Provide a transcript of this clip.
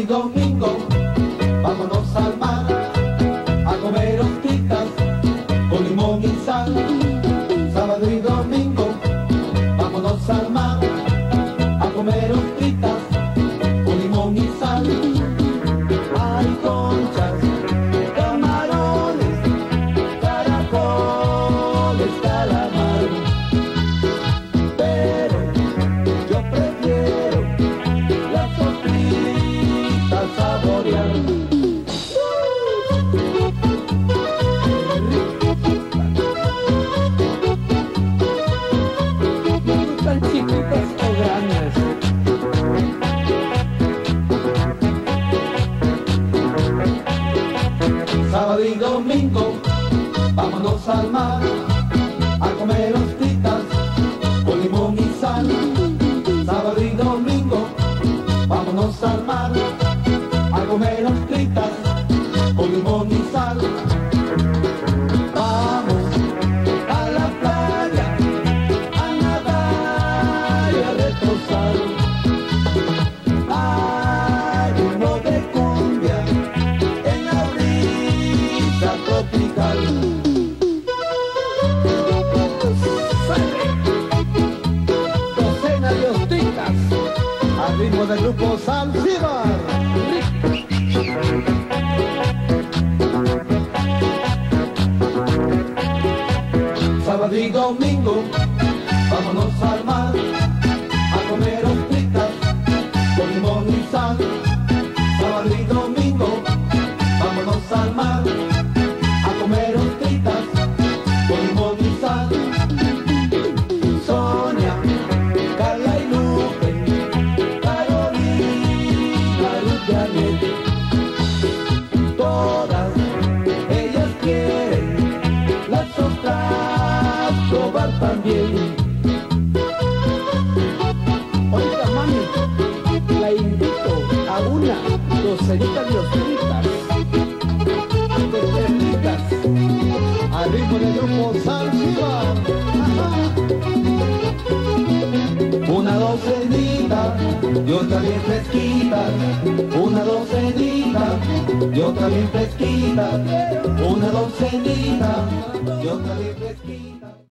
y domingo, vámonos al mar a comer hostitas con limón y sal. Sábado y domingo, vámonos al mar a comer hostitas con limón y sal. Hay conchas, camarones, caracoles, calamar, pero yo prefiero las hostitas saborear. ¿Tan chiquitas o grandes? Sábado y domingo, vámonos al mar a comer hostitas con limón y sal. Sábado y domingo, vámonos al mar a comer hostitas con limón y sal. Vamos a la playa a nadar y a reposar. Hay uno de cumbia en la brisa tropical. Docena de hostitas al ritmo del grupo Zanzíbar. Sábado y domingo, vámonos al mar a comer hostitas con limón y sal. Sábado y domingo, vámonos al mar a comer hostitas con limón y sal. Sonia, Carla y Lupe, Carolina, Ruth y Janet, todas ellas quieren las otras probar también. Oiga, mami, la invito a una docenita de hostitas, de perlitas, al ritmo del grupo Zanzíbar. Una docenita y otra bien fresquita, una docenita y otra bien fresquita, una docenita y otra bien fresquita.